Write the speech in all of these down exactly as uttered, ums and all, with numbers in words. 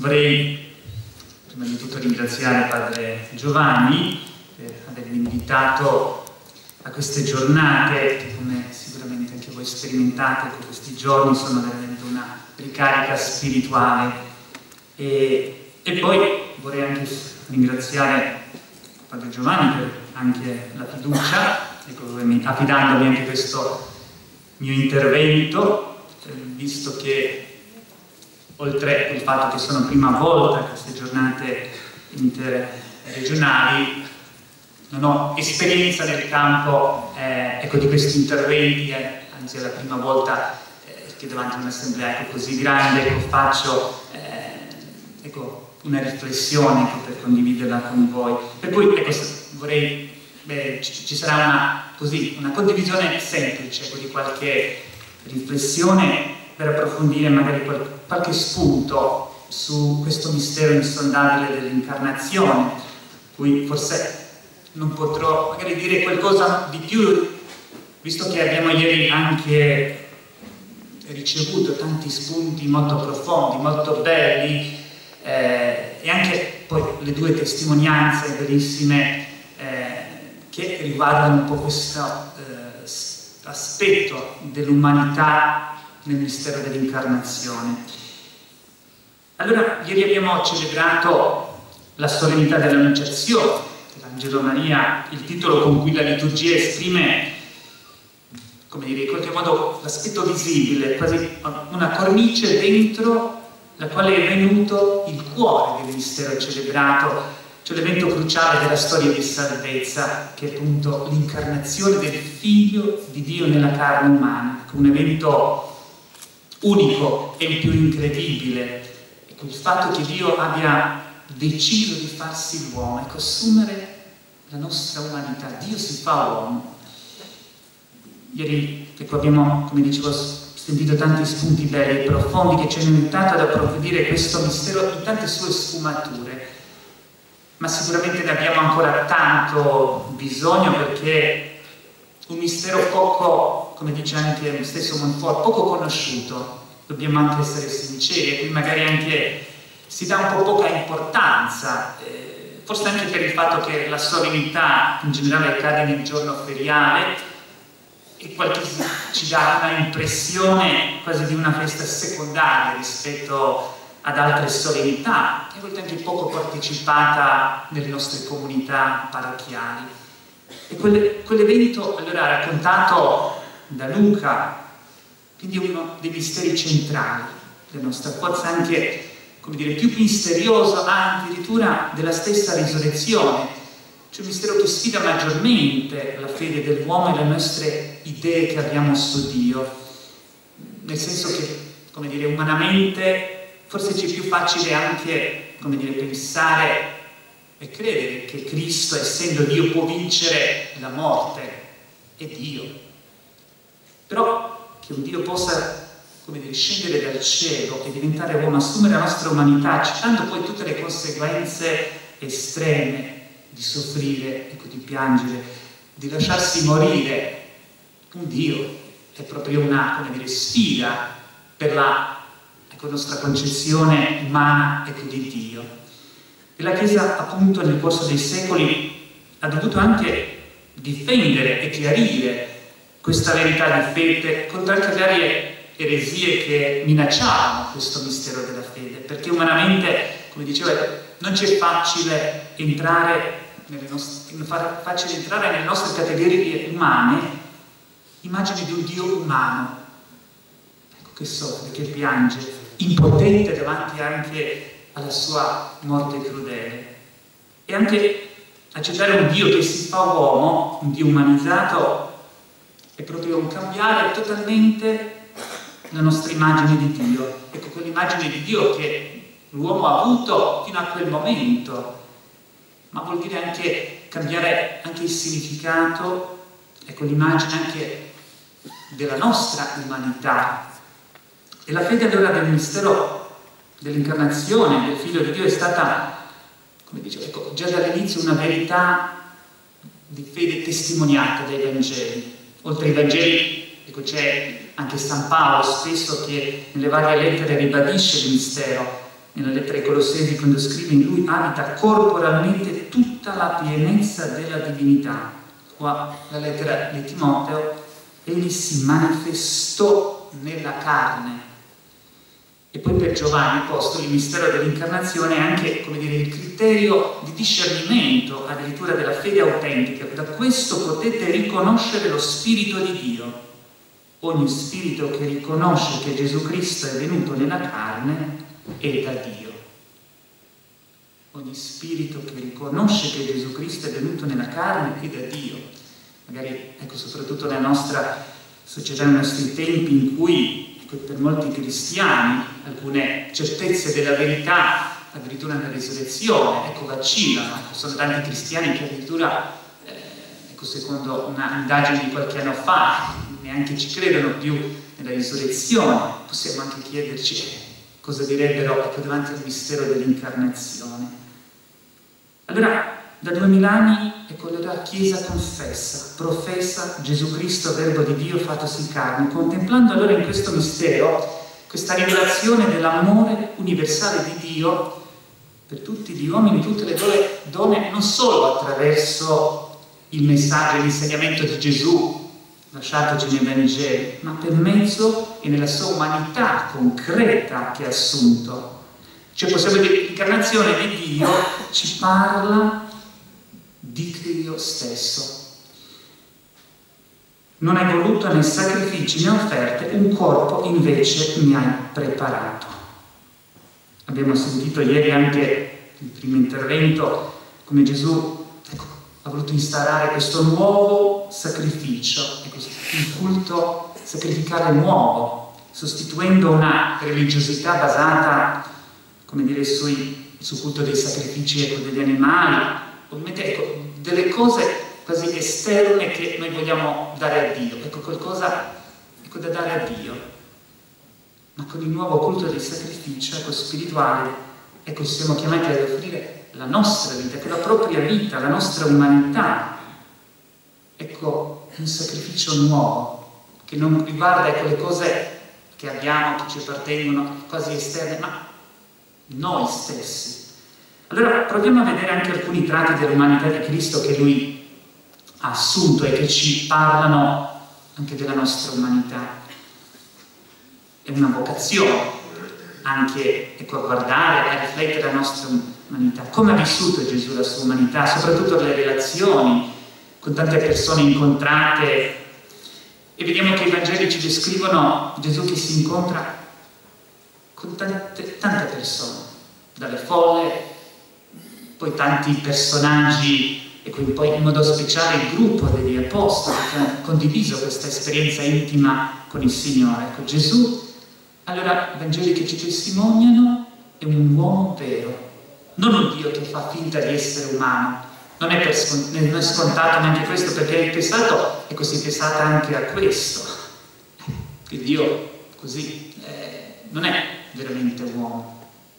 vorrei prima di tutto ringraziare Padre Giovanni per avermi invitato a queste giornate che, come sicuramente anche voi sperimentate con questi giorni, sono veramente una ricarica spirituale. E, e poi vorrei anche ringraziare Padre Giovanni per anche la fiducia, ecco, affidandomi anche questo mio intervento, visto che oltre al fatto che sono prima volta a queste giornate interregionali, non ho esperienza nel campo eh, ecco, di questi interventi, eh, anzi è la prima volta eh, che davanti a un'assemblea ecco, così grande ecco, faccio eh, ecco, una riflessione ecco, per condividerla con voi. Per cui ecco, vorrei, beh, ci, ci sarà una, così, una condivisione semplice ecco, di qualche riflessione per approfondire magari qual qualche spunto su questo mistero insondabile dell'incarnazione, cui forse non potrò magari dire qualcosa di più, visto che abbiamo ieri anche ricevuto tanti spunti molto profondi, molto belli, eh, e anche poi le due testimonianze bellissime eh, che riguardano un po' questo eh, aspetto dell'umanità nel mistero dell'incarnazione. Allora, ieri abbiamo celebrato la solennità dell'Annunciazione, dell'Angelo Maria, il titolo con cui la liturgia esprime, come dire, in qualche modo l'aspetto visibile, quasi una cornice dentro la quale è venuto il cuore del mistero celebrato, cioè l'evento cruciale della storia di salvezza, che è appunto l'incarnazione del Figlio di Dio nella carne umana, un evento unico e il più incredibile. Ecco, il fatto che Dio abbia deciso di farsi l'uomo, ecco, assumere la nostra umanità. Dio si fa uomo. Ieri ecco, abbiamo, come dicevo, sentito tanti spunti belli e profondi che ci hanno aiutato ad approfondire questo mistero in tante sue sfumature, ma sicuramente ne abbiamo ancora tanto bisogno, perché un mistero poco, come dice anche lo stesso Montfort, poco conosciuto. Dobbiamo anche essere sinceri, e qui magari anche si dà un po' poca importanza, eh, forse anche per il fatto che la solennità in generale cade nel giorno feriale e qualche ci dà una impressione quasi di una festa secondaria rispetto ad altre solennità, e a volte anche poco partecipata nelle nostre comunità parrocchiali. E quell'evento allora raccontato da Luca, quindi uno dei misteri centrali della nostra forza, anche come dire, più misterioso addirittura della stessa risurrezione, cioè un mistero che sfida maggiormente la fede dell'uomo e le nostre idee che abbiamo su Dio, nel senso che, come dire, umanamente forse ci è più facile anche, come dire, pensare e credere che Cristo, essendo Dio, può vincere la morte, è Dio. Però che un Dio possa, come dire, scendere dal cielo e diventare uomo, assumere la nostra umanità, accettando poi tutte le conseguenze estreme di soffrire, ecco, di piangere, di lasciarsi morire, un Dio è proprio una, come dire, sfida per la ecco, nostra concezione umana, ecco, di Dio. E la Chiesa, appunto, nel corso dei secoli ha dovuto anche difendere e chiarire questa verità di fede contro anche le varie eresie che minacciavano questo mistero della fede, perché umanamente, come dicevo, non c'è facile entrare nelle nostre, facile entrare nelle nostre categorie umane immagini di un Dio umano, ecco, che soffre, che piange, impotente davanti anche alla sua morte crudele. E anche accettare un Dio che si fa uomo, un Dio umanizzato, è proprio un cambiare totalmente la nostra immagine di Dio. Ecco, quell'immagine di Dio che l'uomo ha avuto fino a quel momento, ma vuol dire anche cambiare anche il significato, ecco, l'immagine anche della nostra umanità. E la fede allora del mistero dell'incarnazione del Figlio di Dio è stata, come dicevo, ecco, già dall'inizio una verità di fede testimoniata dai Vangeli. Oltre ai Vangeli, ecco, c'è anche San Paolo stesso che nelle varie lettere ribadisce il mistero nella lettera ai Colossesi, quando scrive: in lui abita corporalmente tutta la pienezza della divinità. Qua la lettera di Timoteo: egli si manifestò nella carne. E poi per Giovanni Apostolo il mistero dell'incarnazione è anche, come dire, il criterio di discernimento addirittura della fede autentica. Da questo potete riconoscere lo Spirito di Dio. Ogni spirito che riconosce che Gesù Cristo è venuto nella carne è da Dio. Ogni spirito che riconosce che Gesù Cristo è venuto nella carne è da Dio. Magari, ecco, soprattutto nella nostra società, nei nostri tempi, in cui, ecco, per molti cristiani alcune certezze della verità, addirittura nella risurrezione, ecco, vacillano. Ecco, sono tanti cristiani che addirittura, eh, ecco, secondo una indagine di qualche anno fa, neanche ci credono più nella risurrezione. Possiamo anche chiederci cosa direbbero, ecco, davanti al mistero dell'incarnazione. Allora, da duemila anni, ecco, la Chiesa confessa, professa Gesù Cristo, Verbo di Dio fatosi carne, contemplando allora in questo mistero questa rivelazione dell'amore universale di Dio per tutti gli uomini, tutte le donne, non solo attraverso il messaggio e l'insegnamento di Gesù lasciatoci nei Vangeli, ma per mezzo e nella sua umanità concreta che ha assunto. Cioè, possiamo dire, l'incarnazione di Dio ci parla di Dio stesso. Non hai voluto né sacrifici né offerte, un corpo invece mi hai preparato. Abbiamo sentito ieri anche nel primo intervento come Gesù, ecco, ha voluto instaurare questo nuovo sacrificio, ecco, il culto sacrificale nuovo, sostituendo una religiosità basata, come dire, sui, sul culto dei sacrifici, ecco, degli animali, ovviamente, ecco, delle cose quasi esterne che noi vogliamo dare a Dio, ecco, qualcosa, ecco, da dare a Dio. Ma con il nuovo culto del sacrificio, ecco, spirituale, ecco, siamo chiamati ad offrire la nostra vita, ecco, la propria vita, la nostra umanità, ecco, un sacrificio nuovo, che non riguarda, ecco, le cose che abbiamo, che ci appartengono, quasi esterne, ma noi stessi. Allora proviamo a vedere anche alcuni tratti dell'umanità di Cristo che Lui ha assunto e che ci parlano anche della nostra umanità. È una vocazione anche, ecco, a guardare, a riflettere la nostra umanità. Come ha vissuto Gesù la sua umanità, soprattutto le relazioni con tante persone incontrate. E vediamo che i Vangeli ci descrivono Gesù che si incontra con tante, tante persone, dalle folle, poi tanti personaggi, e poi in modo speciale il gruppo degli apostoli che hanno condiviso questa esperienza intima con il Signore. Ecco, Gesù, allora, i Vangeli che ci testimoniano, è un uomo vero, non un Dio che fa finta di essere umano. Non è, per scont- non è scontato neanche questo, perché il pensato, ecco, si è pensata anche a questo, che Dio così eh, non è veramente uomo.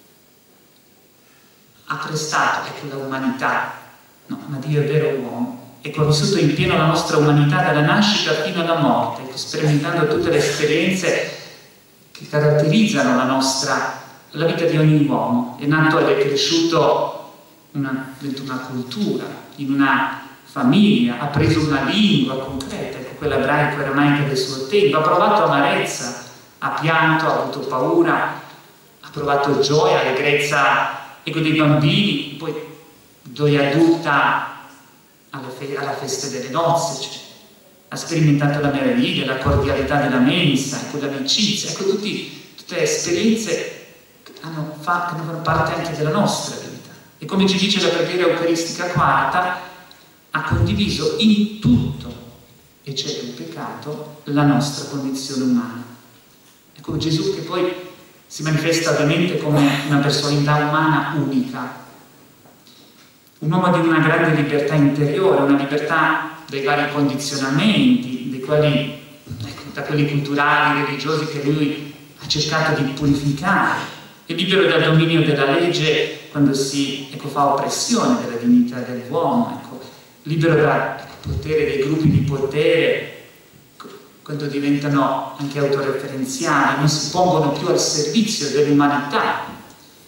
Ha prestato, ecco, la umanità, no, ma Dio è vero uomo, ecco, ha vissuto in pieno la nostra umanità dalla nascita fino alla morte, ecco, sperimentando tutte le esperienze che caratterizzano la nostra, la vita di ogni uomo. È nato ed è cresciuto una, dentro una cultura, in una famiglia, ha preso una lingua concreta, ecco, quella ebraico-aramaica del suo tempo, ha provato amarezza, ha pianto, ha avuto paura, ha provato gioia, allegrezza, ecco, dei bambini, poi gioia adulta alla, fe alla festa delle nozze, cioè, ha sperimentato la meraviglia, la cordialità della mensa, ecco, l'amicizia, ecco, tutti, tutte le esperienze che hanno, fatto, che fanno parte anche della nostra vita. E come ci dice la preghiera eucaristica quarta, ha condiviso in tutto, eccetto il peccato, la nostra condizione umana. Ecco, Gesù che poi si manifesta ovviamente come una personalità umana unica, un uomo di una grande libertà interiore, una libertà dai vari condizionamenti, dei quali, ecco, da quelli culturali, religiosi che lui ha cercato di purificare, è libero dal dominio della legge quando si, ecco, fa oppressione della dignità dell'uomo, ecco, libero dal, ecco, potere dei gruppi di potere, quando diventano anche autoreferenziali, non si pongono più al servizio dell'umanità.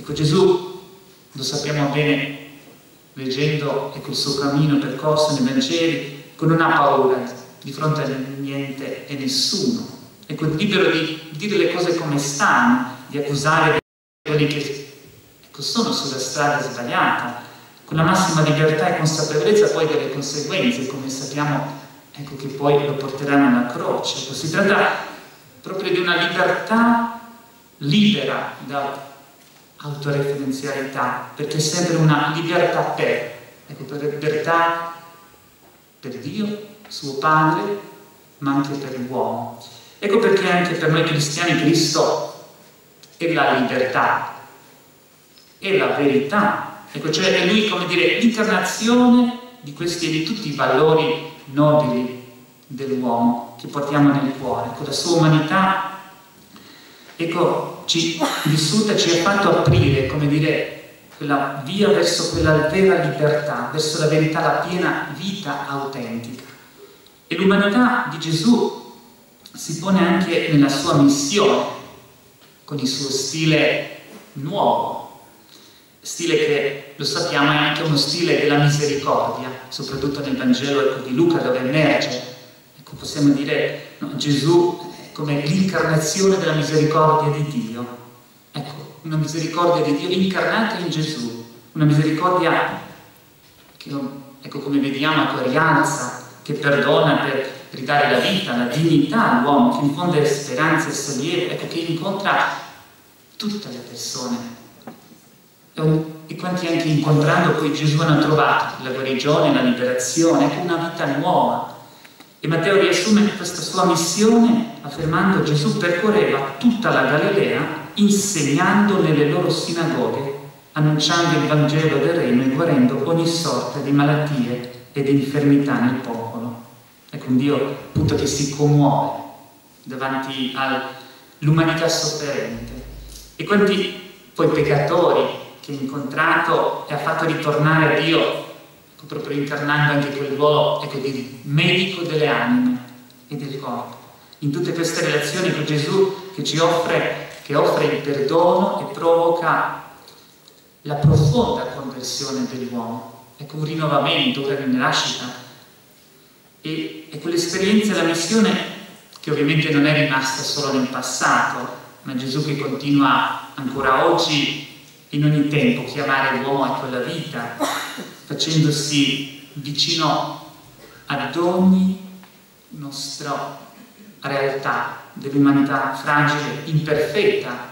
Ecco, Gesù, lo sappiamo bene leggendo ecco, il suo cammino percorso nei Vangeli, non ha paura di fronte a niente e nessuno. Ecco, libero di dire le cose come stanno, di accusare quelli che ecco, sono sulla strada sbagliata, con la massima libertà e consapevolezza poi delle conseguenze, come sappiamo ecco, che poi lo porteranno alla croce. Ecco, si tratta proprio di una libertà libera da autoreferenzialità, perché è sempre una libertà per, ecco, per libertà per Dio, suo Padre, ma anche per l'uomo. Ecco perché anche per noi cristiani Cristo è la libertà, è la verità, ecco, cioè è Lui, come dire, l'incarnazione di questi e di tutti i valori nobili dell'uomo che portiamo nel cuore. Ecco, la sua umanità, ecco, ci, vissuta ci ha fatto aprire, come dire, quella via verso quella vera libertà, verso la verità, la piena vita autentica. E l'umanità di Gesù si pone anche nella sua missione, con il suo stile nuovo, stile che, lo sappiamo, è anche uno stile della misericordia, soprattutto nel Vangelo ecco, di Luca, dove emerge, ecco, possiamo dire, no, Gesù è come l'incarnazione della misericordia di Dio. Ecco, una misericordia di Dio incarnata in Gesù, una misericordia che, ecco, come vediamo, ecco, rialza, che perdona per ridare la vita, la dignità all'uomo, che infonde speranza e sollievo, ecco, che incontra tutte le persone. E quanti anche incontrando poi Gesù hanno trovato la guarigione, la liberazione, ecco, una vita nuova. E Matteo riassume questa sua missione affermando: Gesù percorreva tutta la Galilea insegnando nelle loro sinagoghe, annunciando il Vangelo del Regno e guarendo ogni sorta di malattie e di infermità nel popolo. Ecco, un Dio appunto che si commuove davanti all'umanità sofferente. E quanti poi peccatori che ha incontrato e ha fatto ritornare a Dio, ecco, proprio incarnando anche quel ruolo ecco, di medico delle anime e del corpo. In tutte queste relazioni con Gesù che ci offre, che offre il perdono e provoca la profonda conversione dell'uomo. Ecco, un rinnovamento, una rinascita. E, e quell'esperienza e la missione che ovviamente non è rimasta solo nel passato, ma Gesù che continua ancora oggi, in ogni tempo, chiamare l'uomo a quella vita, facendosi vicino ad ogni nostra realtà dell'umanità fragile, imperfetta.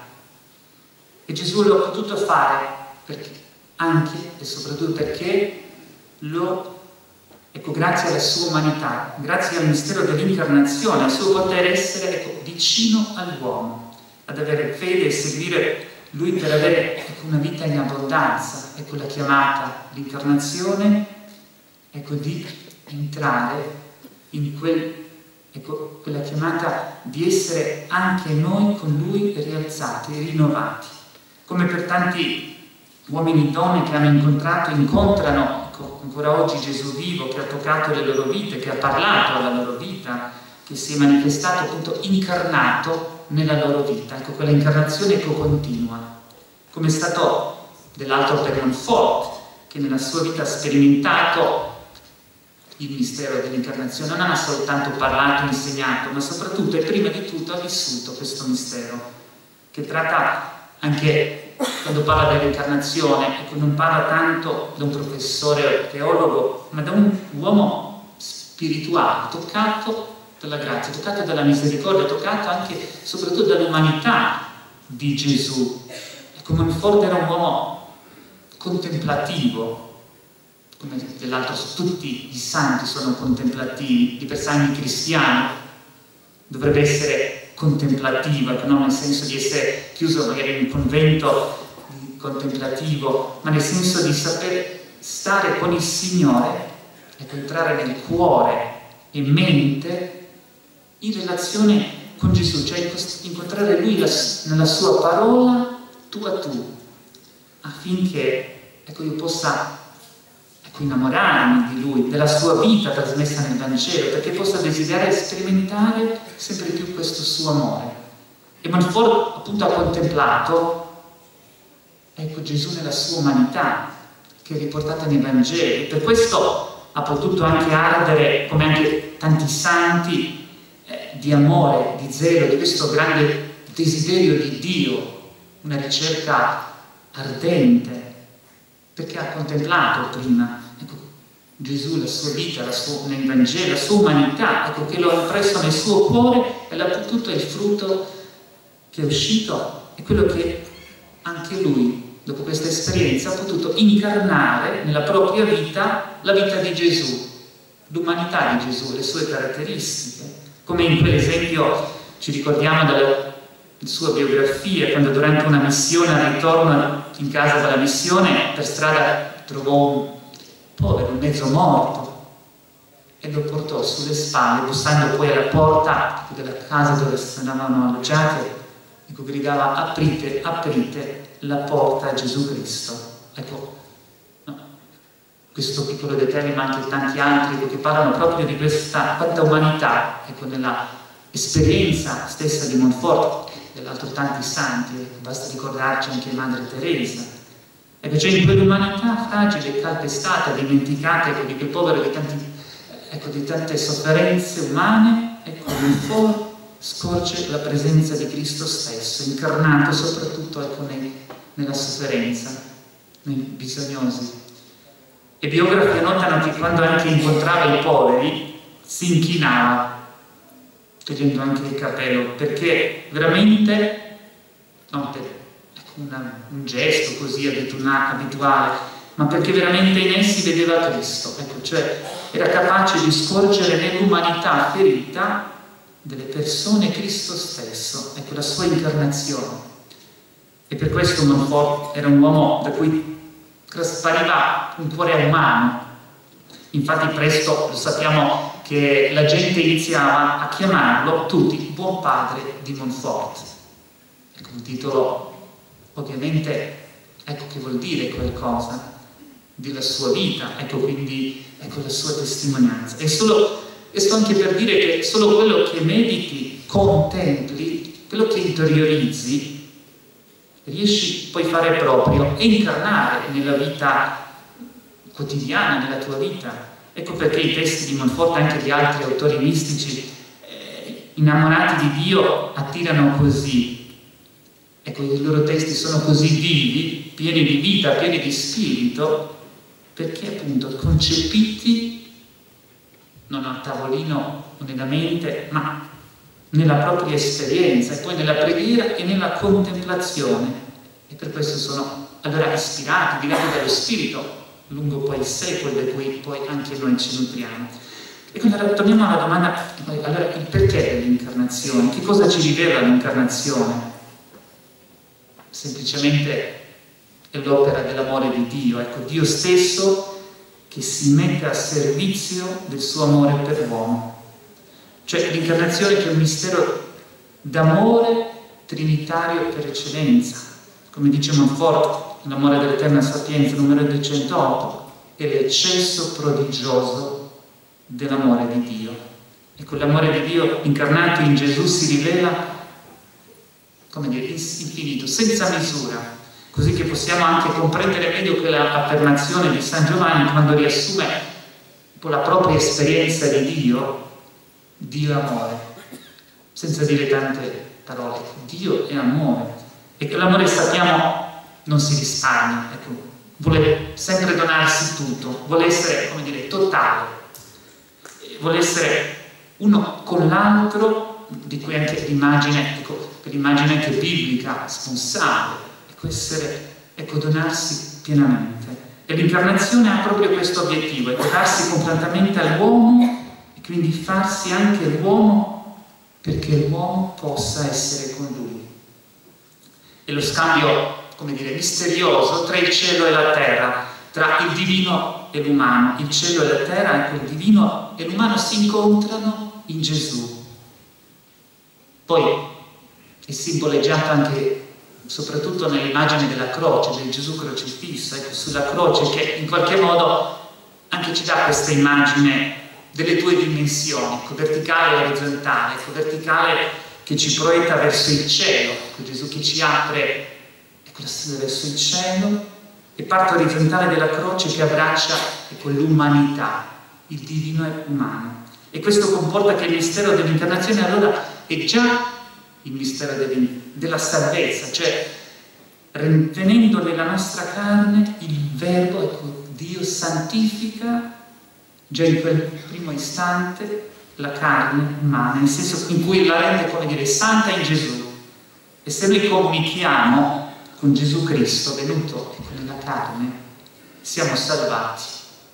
E Gesù lo ha potuto fare perché, anche e soprattutto perché lo Ecco, grazie alla sua umanità, grazie al mistero dell'incarnazione, al suo poter essere ecco, vicino all'uomo, ad avere fede e seguire Lui per avere ecco, una vita in abbondanza. Ecco la chiamata, l'incarnazione, ecco di entrare in quel, ecco, quella chiamata di essere anche noi con Lui rialzati, rinnovati. Come per tanti uomini e donne che hanno incontrato, incontrano ancora oggi Gesù vivo, che ha toccato le loro vite, che ha parlato alla loro vita, che si è manifestato appunto incarnato nella loro vita. Ecco, quella incarnazione ecco, continua, come è stato dell'altro per Montfort, che nella sua vita ha sperimentato il mistero dell'incarnazione, non ha soltanto parlato e insegnato, ma soprattutto e prima di tutto ha vissuto questo mistero, che tratta anche quando parla dell'incarnazione, ecco, non parla tanto da un professore teologo, ma da un uomo spirituale, toccato dalla grazia, toccato dalla misericordia, toccato anche soprattutto dall'umanità di Gesù. Ecco, Montfort era un uomo contemplativo, come dell'altro tutti i santi sono contemplativi, di per sé ogni cristiano dovrebbe essere contemplativa, non nel senso di essere chiuso magari in un convento contemplativo, ma nel senso di saper stare con il Signore ed entrare nel cuore e mente in relazione con Gesù, cioè incontrare Lui nella sua parola tu a tu, affinché ecco, io possa ecco, innamorarmi di Lui, della sua vita trasmessa nel Vangelo, perché possa desiderare sperimentare sempre più questo suo amore. E Montfort appunto ha contemplato ecco Gesù nella sua umanità, che è riportata nei Vangeli. Per questo ha potuto anche ardere, come anche tanti santi, eh, di amore, di zelo, di questo grande desiderio di Dio, una ricerca ardente, perché ha contemplato prima, ecco, Gesù, la sua vita, la sua, nel Vangelo, la sua umanità, ecco, che lo ha impresso nel suo cuore, e l'ha potuto, il frutto che è uscito è quello che anche lui, dopo questa esperienza, ha potuto incarnare nella propria vita la vita di Gesù, l'umanità di Gesù, le sue caratteristiche, come in quell'esempio ci ricordiamo dalla sua biografia, quando durante una missione, al ritorno in casa dalla missione, per strada trovò un povero, un mezzo morto, e lo portò sulle spalle, bussando poi alla porta della casa dove stavano alloggiati, ecco, gridava: aprite, aprite la porta a Gesù Cristo. Ecco, no, questo piccolo dettaglio, ma anche tanti altri, ecco, che parlano proprio di questa quanta umanità, ecco, nella esperienza stessa di Montfort, dell'altro tanti santi, ecco, basta ricordarci anche Madre Teresa. Ecco, cioè in quell'umanità fragile, calpestata, dimenticata, ecco, di quel povero, di, tanti, ecco, di tante sofferenze umane, ecco, Montfort scorge la presenza di Cristo stesso, incarnato soprattutto, ecco, nei, nella sofferenza, nei bisognosi. E biografi annotano che quando anche incontrava i poveri si inchinava, togliendo anche il cappello, perché veramente, non per ecco, una, un gesto così abituale, ma perché veramente in essi vedeva Cristo, ecco, cioè era capace di scorgere nell'umanità ferita delle persone Cristo stesso, ecco, la sua incarnazione. E per questo Montfort era un uomo da cui traspariva un cuore umano. Infatti presto lo sappiamo che la gente iniziava a chiamarlo tutti Buon Padre di Montfort. Ecco, un titolo ovviamente, ecco, che vuol dire qualcosa della sua vita, ecco, quindi ecco la sua testimonianza. E solo E sto anche per dire che solo quello che mediti, contempli, quello che interiorizzi, riesci poi a fare proprio e incarnare nella vita quotidiana, nella tua vita. Ecco perché i testi di Montfort e anche di altri autori mistici eh, innamorati di Dio attirano così. Ecco, i loro testi sono così vivi, pieni di vita, pieni di spirito, perché appunto concepiti non a tavolino o nella mente, ma nella propria esperienza, e poi nella preghiera e nella contemplazione. E per questo sono allora ispirati, guidati dallo Spirito, lungo poi il secolo, da cui poi anche noi ci nutriamo. E quindi allora, torniamo alla domanda, allora, il perché dell'incarnazione? Che cosa ci rivela l'incarnazione? Semplicemente è l'opera dell'amore di Dio, ecco, Dio stesso che si mette a servizio del suo amore per l'uomo. Cioè l'incarnazione che è un mistero d'amore trinitario per eccellenza. Come dice Montfort, l'amore dell'eterna sapienza, numero duecentootto, è l'eccesso prodigioso dell'amore di Dio. Ecco, l'amore di Dio incarnato in Gesù si rivela, come dire, infinito, senza misura. Così che possiamo anche comprendere meglio quell'affermazione di San Giovanni quando riassume la propria esperienza di Dio. Dio è amore, senza dire tante parole. Dio è amore, e che l'amore, sappiamo, non si risparmia, ecco, vuole sempre donarsi tutto, vuole essere, come dire, totale, vuole essere uno con l'altro, di cui anche l'immagine, ecco, l'immagine anche biblica, sponsale, essere, ecco, donarsi pienamente. E l'incarnazione ha proprio questo obiettivo, ecco, darsi completamente all'uomo e quindi farsi anche l'uomo perché l'uomo possa essere con lui. E lo scambio, come dire, misterioso tra il cielo e la terra, tra il divino e l'umano. Il cielo e la terra, ecco, il divino e l'umano si incontrano in Gesù. Poi è simboleggiato anche soprattutto nell'immagine della croce, del Gesù crocifisso, ecco, sulla croce, che in qualche modo anche ci dà questa immagine delle due dimensioni, ecco, verticale e orizzontale, ecco, verticale che ci proietta verso il cielo, ecco, Gesù che ci apre, ecco la strada verso il cielo, e parte orizzontale della croce che abbraccia, ecco, l'umanità, il divino e umano. E questo comporta che il mistero dell'incarnazione allora è già il mistero della salvezza, cioè tenendo nella nostra carne il Verbo, ecco, Dio santifica già in quel primo istante la carne umana, nel senso in cui la rende, come dire, santa in Gesù. E se noi comunichiamo con Gesù Cristo venuto, ecco, nella carne, siamo salvati.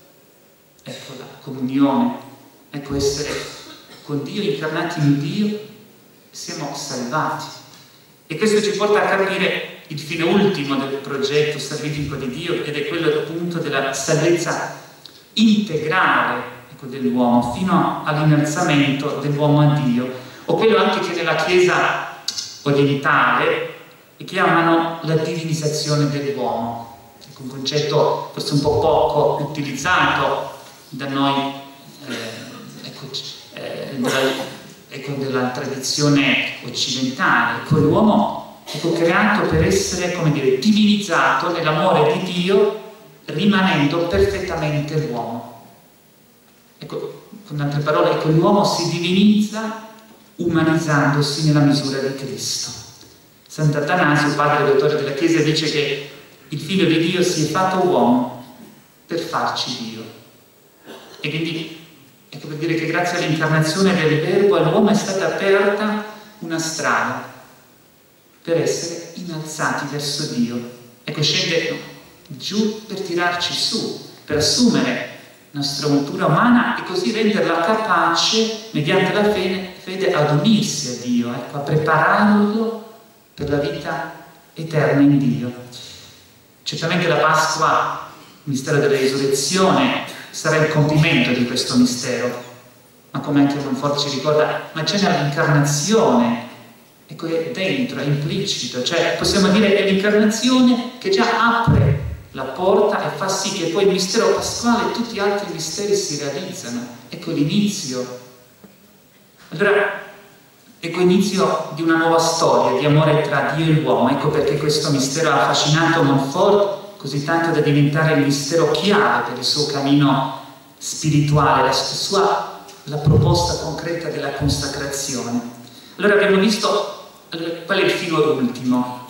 Ecco la comunione, ecco essere con Dio, incarnati in Dio, siamo salvati. E questo ci porta a capire il fine ultimo del progetto salvifico di Dio, ed è quello appunto della salvezza integrale, ecco, dell'uomo, fino all'innalzamento dell'uomo a Dio, o quello anche che nella Chiesa orientale chiamano la divinizzazione dell'uomo. Ecco, un concetto forse un po' poco utilizzato da noi, eh, ecco, eh, della, ecco, della tradizione occidentale. Ecco, l'uomo ecco, creato per essere, come dire, divinizzato nell'amore di Dio, rimanendo perfettamente l'uomo. Ecco, con altre parole, ecco, l'uomo si divinizza umanizzandosi nella misura di Cristo. Sant'Atanasio, padre e dottore della Chiesa, dice che il Figlio di Dio si è fatto uomo per farci Dio. E quindi, ecco, per dire che grazie all'incarnazione del Verbo all'uomo è stata aperta una strada per essere innalzati verso Dio. Ecco, scende giù per tirarci su, per assumere la nostra natura umana e così renderla capace, mediante la fede, fede ad unirsi a Dio, ecco, a prepararlo per la vita eterna in Dio. Certamente la Pasqua, il mistero della risurrezione, sarà il compimento di questo mistero, ma come anche Monfort ci ricorda, ma c'è nell'incarnazione, ecco, è dentro, è implicito, cioè possiamo dire è l'incarnazione che già apre la porta e fa sì che poi il mistero pasquale e tutti gli altri misteri si realizzano. Ecco l'inizio. Allora, ecco l'inizio di una nuova storia di amore tra Dio e l'uomo. Ecco perché questo mistero ha affascinato Monfort così tanto da diventare il mistero chiave per il suo cammino spirituale, la sua la proposta concreta della consacrazione. Allora abbiamo visto allora, qual è il filo ultimo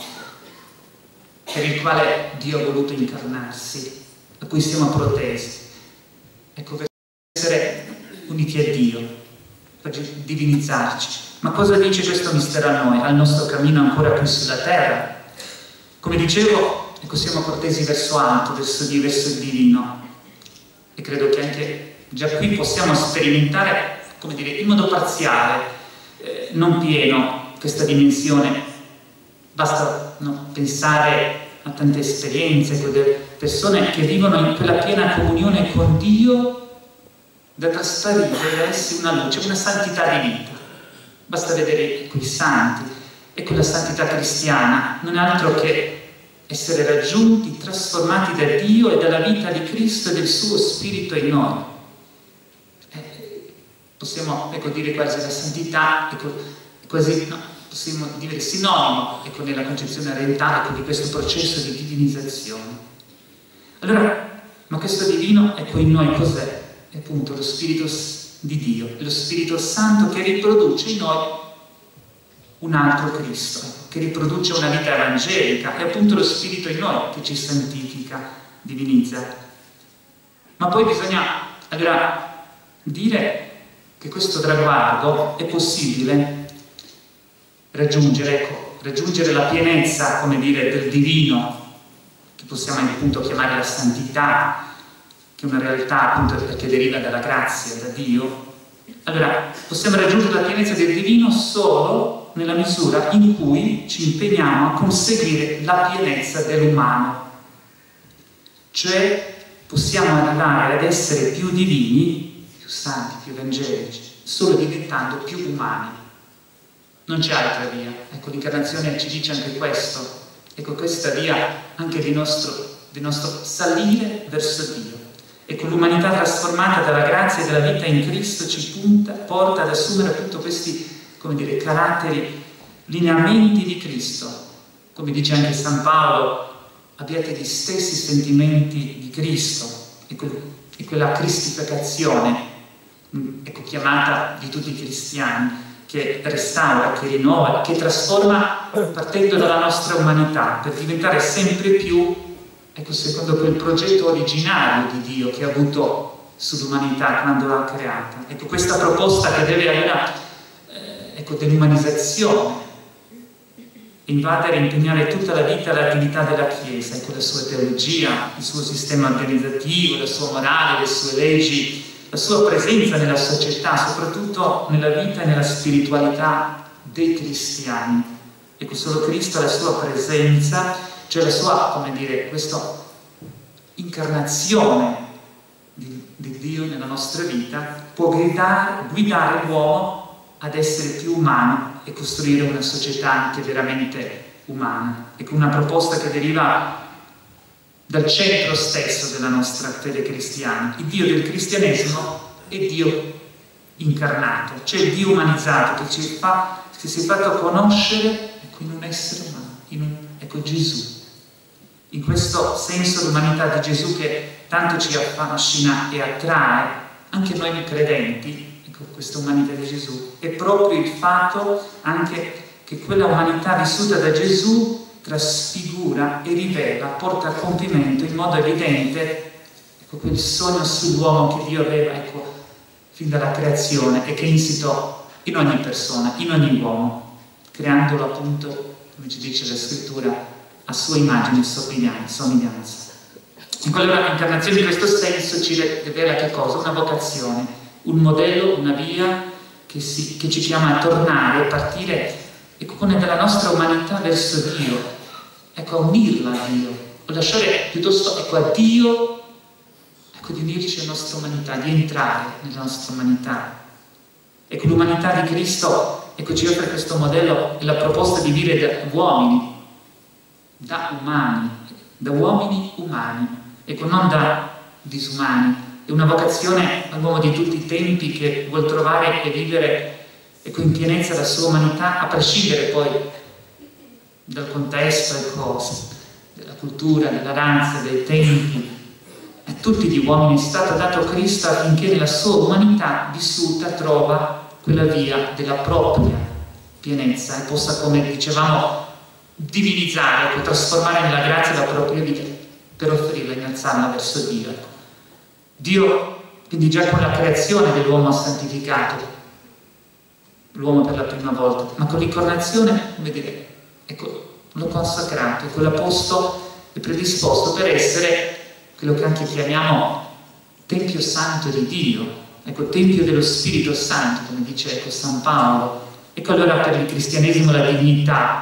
per il quale Dio ha voluto incarnarsi, a cui siamo protesi. Ecco, per essere uniti a Dio, per divinizzarci. Ma cosa dice questo mistero a noi, al nostro cammino ancora qui sulla terra? Come dicevo, ecco, siamo protesi verso alto, verso Dio, verso il divino. E credo che anche già qui possiamo sperimentare, come dire, in modo parziale, eh, non pieno, questa dimensione. Basta no, pensare a tante esperienze, quelle persone che vivono in quella piena comunione con Dio da trasparire da essi una luce, una santità di vita. Basta vedere quei santi e quella santità cristiana non è altro che essere raggiunti, trasformati da Dio e dalla vita di Cristo e del suo Spirito in noi. Eh, possiamo ecco, dire quasi la santità, ecco, quasi, no, possiamo dire sinonimo ecco, nella concezione orientale ecco, di questo processo di divinizzazione. Allora, ma questo divino ecco in noi cos'è? È appunto lo Spirito di Dio, lo Spirito Santo che riproduce in noi un altro Cristo, ecco, che riproduce una vita evangelica, è appunto lo Spirito in noi che ci santifica, divinizza. Ma poi bisogna allora dire che questo traguardo è possibile raggiungere, ecco, raggiungere la pienezza, come dire, del divino, che possiamo appunto chiamare la santità, che è una realtà appunto perché deriva dalla grazia, da Dio. Allora, possiamo raggiungere la pienezza del divino solo nella misura in cui ci impegniamo a conseguire la pienezza dell'umano. Cioè, possiamo arrivare ad essere più divini, più santi, più evangelici, solo diventando più umani. Non c'è altra via. Ecco, l'incarnazione ci dice anche questo. Ecco, questa via anche di nostro, di nostro salire verso Dio. Ecco, l'umanità trasformata dalla grazia e dalla vita in Cristo ci punta, porta ad assumere appunto questi, come dire, caratteri, lineamenti di Cristo, come dice anche San Paolo, abbiate gli stessi sentimenti di Cristo, e, que e quella cristificazione, ecco, chiamata di tutti i cristiani, che restaura, che rinnova, che trasforma partendo dalla nostra umanità per diventare sempre più, ecco, secondo quel progetto originario di Dio che ha avuto sull'umanità quando l'ha creata. Ecco, questa proposta che deve avere, eh, ecco, dell'umanizzazione, invadere e impegnare tutta la vita l'attività della Chiesa, ecco, la sua teologia, il suo sistema organizzativo, la sua morale, le sue leggi, la sua presenza nella società, soprattutto nella vita e nella spiritualità dei cristiani. Ecco, solo Cristo, la sua presenza, cioè la sua, come dire, questa incarnazione di, di Dio nella nostra vita, può guidare, guidare l'uomo ad essere più umano e costruire una società anche veramente umana. Ecco, una proposta che deriva dal centro stesso della nostra fede cristiana. Il Dio del cristianesimo è Dio incarnato, cioè il Dio umanizzato che, ci fa, che si è fatto conoscere, ecco, in un essere umano, in un, ecco, Gesù. In questo senso l'umanità di Gesù che tanto ci affascina e attrae, anche noi credenti, ecco, questa umanità di Gesù, è proprio il fatto anche che quella umanità vissuta da Gesù trasfigura e rivela, porta a compimento in modo evidente, ecco, quel sogno sull'uomo che Dio aveva, ecco, fin dalla creazione e che è insito in ogni persona, in ogni uomo, creandolo appunto, come ci dice la Scrittura, a sua immagine e somiglianza. In quella incarnazione in questo senso ci rivela che cosa? Una vocazione, un modello, una via che, si, che ci chiama a tornare, a partire, ecco, con dalla nostra umanità verso Dio, ecco, a unirla a Dio, o lasciare piuttosto, ecco, a Dio, ecco, di unirci alla nostra umanità, di entrare nella nostra umanità. Ecco, l'umanità di Cristo, ecco, ci offre questo modello e la proposta di vivere da uomini, da umani, da uomini umani, ecco, non da disumani. È una vocazione all'uomo di tutti i tempi che vuol trovare e vivere, ecco, in pienezza la sua umanità, a prescindere poi dal contesto, ecco, della cultura, della razza, dei tempi. A tutti gli uomini è stato dato Cristo affinché nella sua umanità vissuta trova quella via della propria pienezza e possa, come dicevamo, divinizzare, ecco, trasformare nella grazia la propria vita per offrirla e innalzarla verso Dio. Ecco. Dio, quindi già con la creazione dell'uomo ha santificato l'uomo per la prima volta, ma con l'incarnazione, come dire, ecco, l'ho consacrato, ecco, l'ha posto e predisposto per essere quello che anche chiamiamo Tempio Santo di Dio, ecco, Tempio dello Spirito Santo, come dice, ecco, San Paolo. Ecco, allora per il cristianesimo la dignità,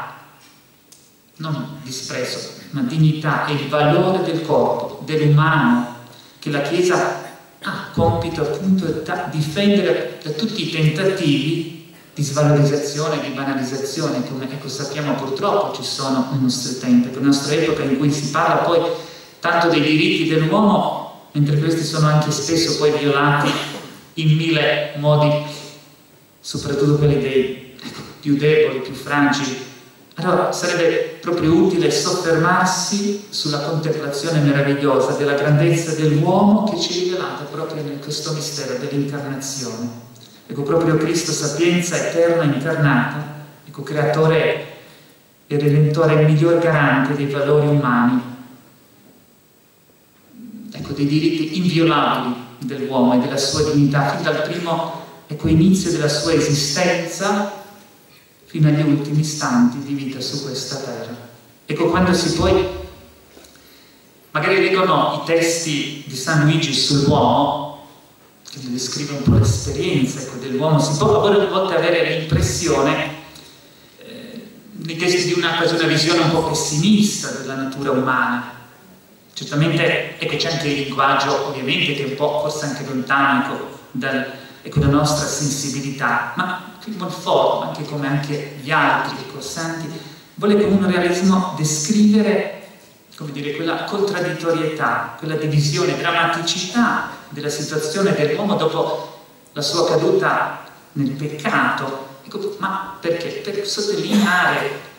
non disprezzo, ma dignità è il valore del corpo, dell'umano, che la Chiesa ha compito appunto da difendere da tutti i tentativi di svalorizzazione, di banalizzazione, come, ecco, sappiamo purtroppo ci sono nel nostro tempo, nella nostra epoca in cui si parla poi tanto dei diritti dell'uomo, mentre questi sono anche spesso poi violati in mille modi, soprattutto quelli dei, ecco, più deboli, più fragili. Allora sarebbe proprio utile soffermarsi sulla contemplazione meravigliosa della grandezza dell'uomo che ci è rivelata proprio in questo mistero dell'incarnazione. Ecco, proprio Cristo, sapienza eterna incarnata, ecco, creatore e redentore, miglior garante dei valori umani, ecco, dei diritti inviolabili dell'uomo e della sua dignità, fin dal primo, ecco, inizio della sua esistenza fino agli ultimi istanti di vita su questa terra. Ecco, quando si poi magari leggono i testi di San Luigi sull'uomo, che descrive un po' l'esperienza, ecco, dell'uomo, si può a volte avere l'impressione, eh, nei testi di una, quasi una visione un po' pessimista della natura umana. Certamente, ecco, c'è anche il linguaggio, ovviamente, che è un po' forse anche lontano, ecco, dal, ecco, dalla nostra sensibilità, ma Monfort, anche come anche gli altri, ecco, santi, vuole con un realismo descrivere, come dire, quella contraddittorietà, quella divisione, drammaticità della situazione dell'uomo dopo la sua caduta nel peccato. Ecco, ma perché? Per sottolineare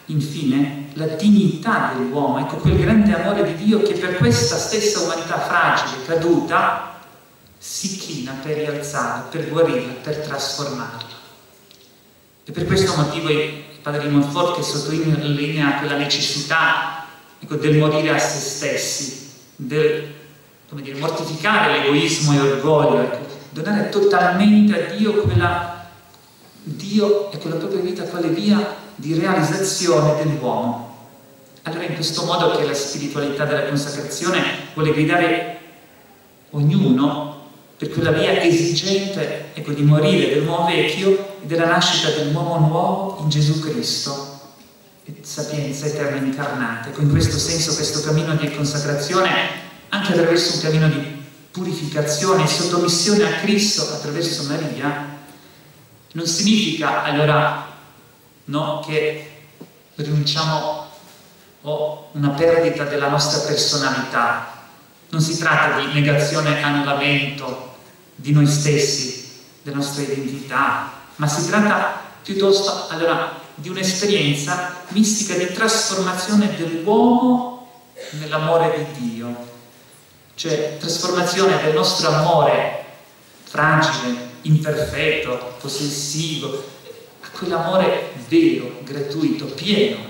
infine, la dignità dell'uomo, ecco quel grande amore di Dio che per questa stessa umanità fragile, caduta, si china per rialzarla, per guarirla, per trasformarla. E per questo motivo il padre di Montfort, che sottolinea quella necessità, ecco, del morire a se stessi, del, come dire, mortificare l'egoismo e l'orgoglio, ecco, donare totalmente a Dio quella Dio e con la propria vita quale via di realizzazione dell'uomo. Allora è in questo modo che la spiritualità della consacrazione vuole guidare ognuno per quella via esigente, ecco, di morire dell'uomo vecchio e della nascita dell'uomo nuovo in Gesù Cristo, sapienza eterna incarnata. Ecco, in questo senso questo cammino di consacrazione, anche attraverso un cammino di purificazione e sottomissione a Cristo attraverso Maria, non significa allora no, che rinunciamo o una perdita della nostra personalità. Non si tratta di negazione, annullamento di noi stessi, della nostra identità, ma si tratta piuttosto allora di un'esperienza mistica di trasformazione dell'uomo nell'amore di Dio, cioè trasformazione del nostro amore fragile, imperfetto, possessivo, a quell'amore vero, gratuito, pieno.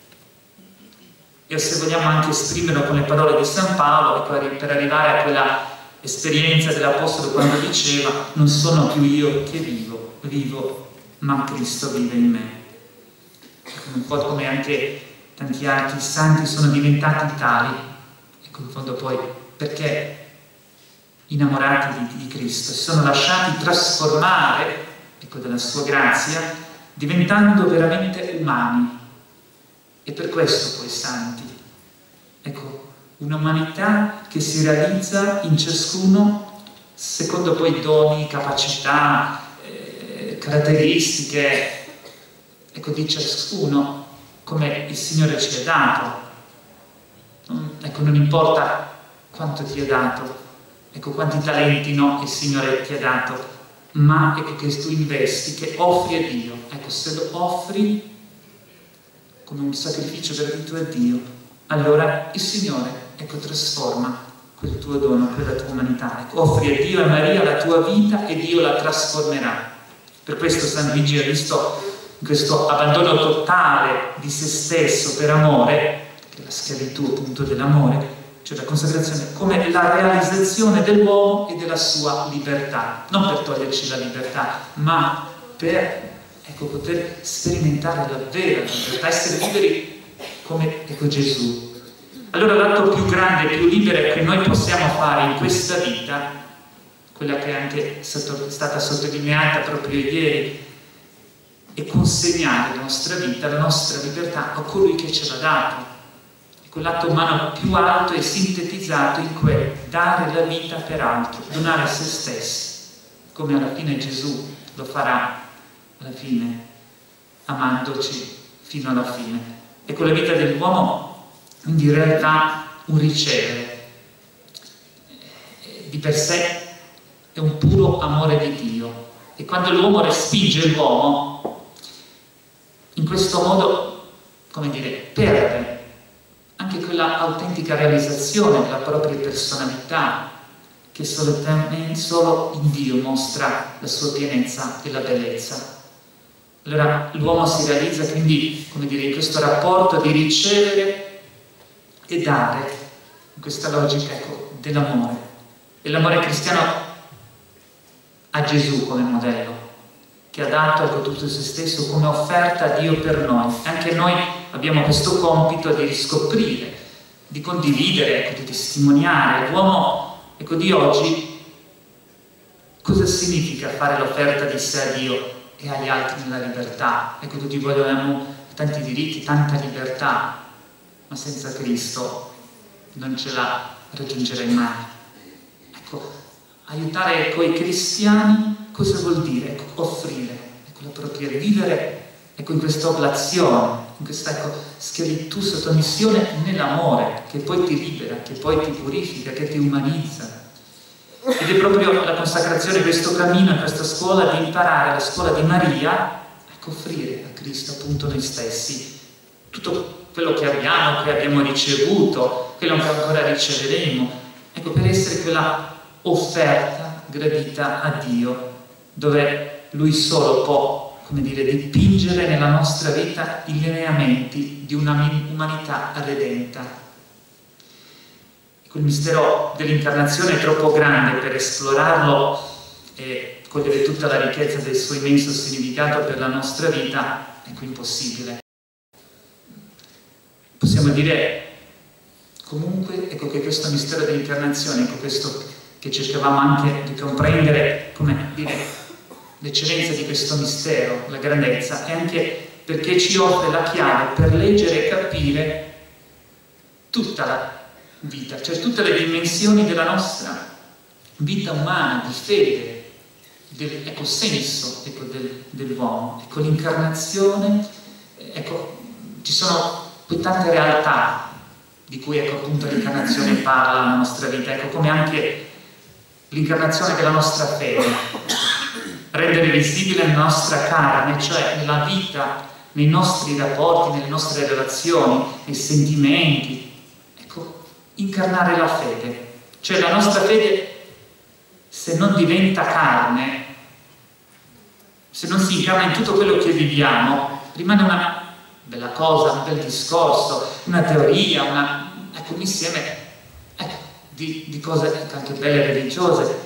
E se vogliamo anche esprimerlo con le parole di San Paolo, ecco, per arrivare a quella esperienza dell'Apostolo quando diceva: non sono più io che vivo, vivo, ma Cristo vive in me. Un po' come anche tanti altri santi sono diventati tali, ecco, in fondo poi perché innamorati di, di Cristo, si sono lasciati trasformare, ecco, dalla sua grazia, diventando veramente umani. E per questo poi santi, ecco, un'umanità che si realizza in ciascuno secondo poi doni, capacità, eh, caratteristiche, ecco, di ciascuno come il Signore ci ha dato. Ecco, non importa quanto ti ha dato, ecco, quanti talenti no il Signore ti ha dato, ma ecco che tu investi, che offri a Dio. Ecco, se lo offri come un sacrificio gratuito a Dio, allora il Signore, ecco, trasforma quel tuo dono, quella tua umanità. Ecco, offri a Dio e a Maria la tua vita e Dio la trasformerà. Per questo San Luigi ha visto in questo abbandono totale di se stesso per amore, che è la schiavitù appunto dell'amore, cioè la consacrazione, come la realizzazione dell'uomo e della sua libertà, non per toglierci la libertà, ma per, ecco, poter sperimentare la vera libertà, essere liberi come, ecco, Gesù. Allora l'atto più grande e più libero che noi possiamo fare in questa vita, quella che è anche è stata sottolineata proprio ieri, è consegnare la nostra vita, la nostra libertà a colui che ce l'ha dato. Quell'atto umano più alto è sintetizzato in quel dare la vita per altri, donare a se stessi, come alla fine Gesù lo farà, alla fine, amandoci fino alla fine. E con la vita dell'uomo, quindi in realtà, un ricevere. Di per sé è un puro amore di Dio. E quando l'uomo respinge l'uomo, in questo modo, come dire, perde anche quella autentica realizzazione della propria personalità, che solo, solo in Dio mostra la sua pienezza e la bellezza. Allora l'uomo si realizza quindi, come dire, in questo rapporto di ricevere e dare, in questa logica, ecco, dell'amore. E l'amore cristiano ha Gesù come modello, che ha dato, ecco, tutto se stesso come offerta a Dio per noi. E anche noi abbiamo questo compito di riscoprire, di condividere, ecco, di testimoniare. L'uomo, ecco, di oggi, cosa significa fare l'offerta di sé a Dio e agli altri nella libertà? Ecco, tutti vogliamo tanti diritti, tanta libertà, ma senza Cristo non ce la raggiungerei mai. Ecco, aiutare, ecco, i cristiani, cosa vuol dire? Ecco, offrire, ecco, la propria vivere, ecco, in questa oblazione, in questa, ecco, schiavitù, sottomissione nell'amore, che poi ti libera, che poi ti purifica, che ti umanizza. Ed è proprio la consacrazione, questo cammino, questa scuola di imparare, la scuola di Maria, ecco, offrire a Cristo appunto noi stessi, tutto quello che abbiamo, che abbiamo ricevuto, quello che ancora riceveremo, ecco, per essere quella offerta gradita a Dio, dove Lui solo può, come dire, dipingere nella nostra vita i lineamenti di una umanità redenta. Ecco, il mistero dell'incarnazione è troppo grande per esplorarlo e cogliere tutta la ricchezza del suo immenso significato per la nostra vita, ecco, impossibile. Possiamo dire comunque, ecco, che questo mistero dell'incarnazione, ecco, questo che cercavamo anche di comprendere, come dire, l'eccellenza di questo mistero, la grandezza, è anche perché ci offre la chiave per leggere e capire tutta la vita, cioè tutte le dimensioni della nostra vita umana, di fede, del, ecco, senso, ecco, del, dell'uomo. Ecco, l'incarnazione, ecco, ci sono poi tante realtà di cui, ecco, appunto l'incarnazione parla nella nostra vita, ecco, come anche l'incarnazione della nostra fede, rendere visibile la nostra carne, cioè nella vita, nei nostri rapporti, nelle nostre relazioni, nei sentimenti, ecco, incarnare la fede, cioè la nostra fede, se non diventa carne, se non si incarna in tutto quello che viviamo, rimane una bella cosa, un bel discorso, una teoria, una, ecco, un insieme, ecco, di, di cose anche belle e religiose,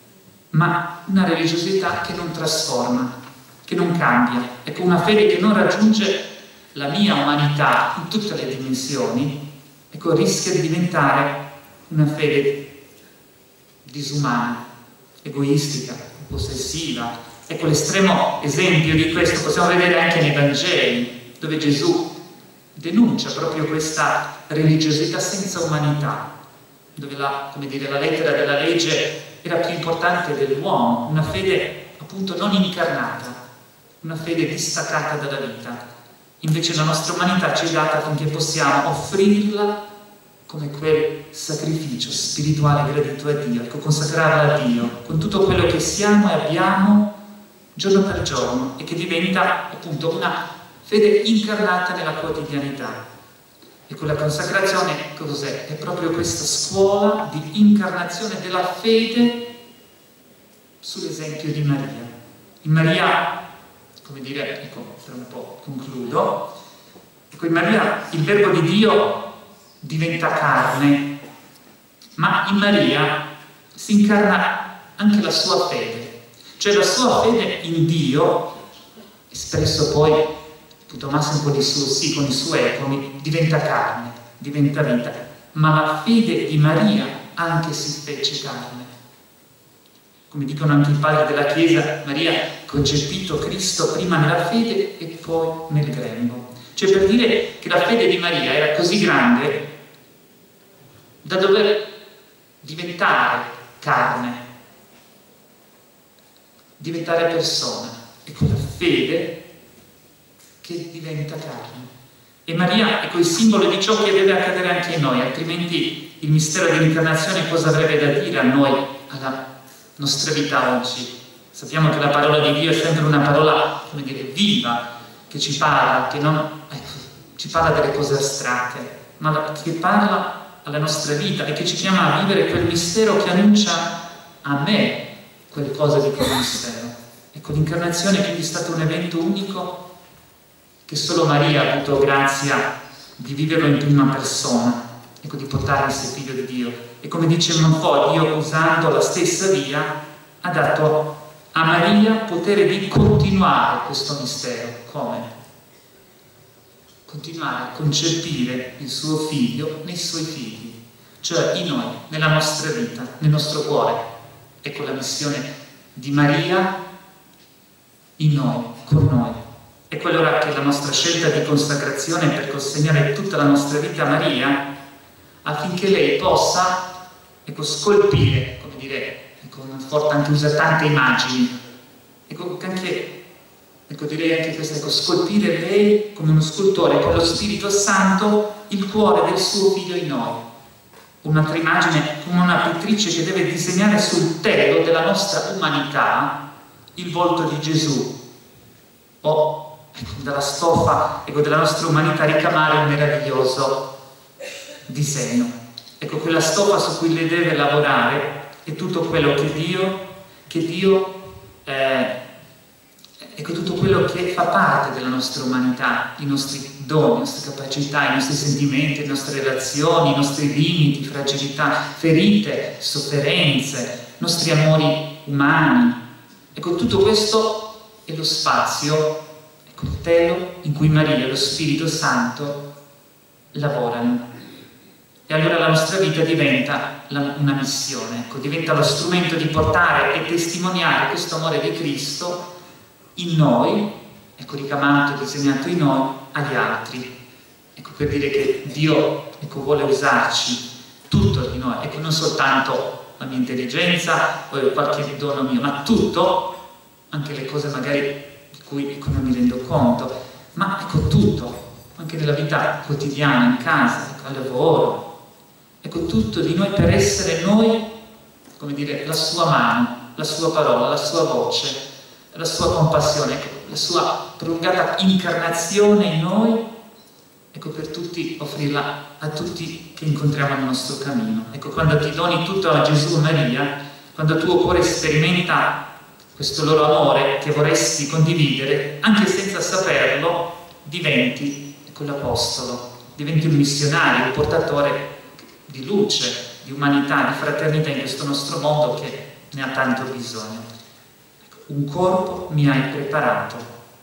ma una religiosità che non trasforma, che non cambia. Ecco, una fede che non raggiunge la mia umanità in tutte le dimensioni, ecco, rischia di diventare una fede disumana, egoistica, possessiva. Ecco, l'estremo esempio di questo possiamo vedere anche nei Vangeli, dove Gesù denuncia proprio questa religiosità senza umanità, dove la, come dire, la lettera della legge era più importante dell'uomo, una fede appunto non incarnata, una fede distaccata dalla vita. Invece la nostra umanità ci è data affinché possiamo offrirla come quel sacrificio spirituale gradito a Dio, ecco, consacrarla a Dio, con tutto quello che siamo e abbiamo giorno per giorno, e che diventa appunto una fede incarnata nella quotidianità. E con la consacrazione cos'è? È proprio questa scuola di incarnazione della fede sull'esempio di Maria. In Maria, come dire, ecco, per un po' concludo, ecco, in Maria il verbo di Dio diventa carne, ma in Maria si incarna anche la sua fede, cioè la sua fede in Dio, espresso poi Tommaso un po' di suo sì con i suoi ecomi, diventa carne, diventa vita, ma la fede di Maria anche si fece carne. Come dicono anche i padri della Chiesa, Maria ha concepito Cristo prima nella fede e poi nel grembo. Cioè, per dire che la fede di Maria era così grande da dover diventare carne, diventare persona. E con la fede che diventa carne. E Maria è quel simbolo di ciò che deve accadere anche in noi, altrimenti il mistero dell'incarnazione cosa avrebbe da dire a noi, alla nostra vita oggi? Sappiamo che la parola di Dio è sempre una parola, come dire, viva, che ci parla, che non, ecco, ci parla delle cose astratte, ma che parla alla nostra vita e che ci chiama a vivere quel mistero che annuncia a me qualcosa di quel mistero. Ecco, l'incarnazione quindi è stato un evento unico che solo Maria ha avuto grazia di viverlo in prima persona, ecco, di portarsi figlio di Dio. E come dice Monfort, Dio, usando la stessa via, ha dato a Maria potere di continuare questo mistero. Come? Continuare a concepire il suo figlio nei suoi figli, cioè in noi, nella nostra vita, nel nostro cuore. Ecco la missione di Maria in noi, con noi. Ecco allora che la nostra scelta di consacrazione per consegnare tutta la nostra vita a Maria, affinché lei possa, ecco, scolpire, come dire, ecco, Monfort anche usa tante immagini, ecco, anche, ecco, direi anche questo, ecco, scolpire lei come uno scultore con lo Spirito Santo il cuore del suo figlio in noi. Un'altra immagine come una pittrice che deve disegnare sul telo della nostra umanità il volto di Gesù, o ecco, dalla stoffa, ecco, della nostra umanità ricamare un meraviglioso disegno. Ecco, quella stoffa su cui lei deve lavorare è tutto quello che Dio, che Dio eh, ecco, tutto quello che fa parte della nostra umanità, i nostri doni, le nostre capacità, i nostri sentimenti, le nostre relazioni, i nostri limiti, fragilità, ferite, sofferenze, i nostri amori umani. Ecco, tutto questo è lo spazio, ecco, il telo in cui Maria e lo Spirito Santo lavorano. E allora la nostra vita diventa la, una missione, ecco, diventa lo strumento di portare e testimoniare questo amore di Cristo in noi, ecco, ricamato, disegnato in noi, agli altri. Ecco, per dire che Dio, ecco, vuole usarci tutto di noi, ecco, non soltanto la mia intelligenza o qualche dono mio, ma tutto, anche le cose magari di cui, ecco, non mi rendo conto, ma ecco tutto, anche nella vita quotidiana, in casa, ecco, al lavoro. Ecco, tutto di noi per essere noi, come dire, la sua mano, la sua parola, la sua voce, la sua compassione, ecco, la sua prolungata incarnazione in noi, ecco, per tutti, offrirla a tutti che incontriamo nel nostro cammino. Ecco, quando ti doni tutto a Gesù e Maria, quando il tuo cuore sperimenta questo loro amore che vorresti condividere, anche senza saperlo, diventi, ecco, l'apostolo, diventi un missionario, un portatore di luce, di umanità, di fraternità in questo nostro mondo che ne ha tanto bisogno. Ecco, un corpo mi hai preparato.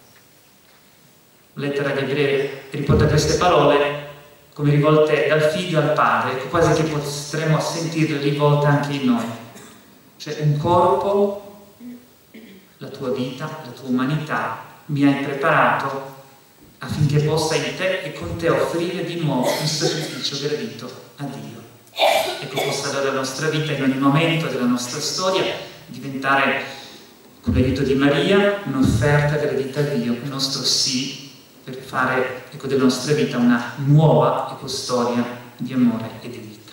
Lettera agli Ebrei riporta queste parole come rivolte dal figlio al padre, ecco, quasi che potremmo sentirle rivolte anche in noi. Cioè, un corpo, la tua vita, la tua umanità, mi hai preparato affinché possa in te e con te offrire di nuovo un sacrificio gradito a Dio. Ecco, possa allora la nostra vita in ogni momento della nostra storia diventare, con l'aiuto di Maria, un'offerta gradita a Dio, il nostro sì, per fare, ecco, della nostra vita una nuova, ecco, storia di amore e di vita.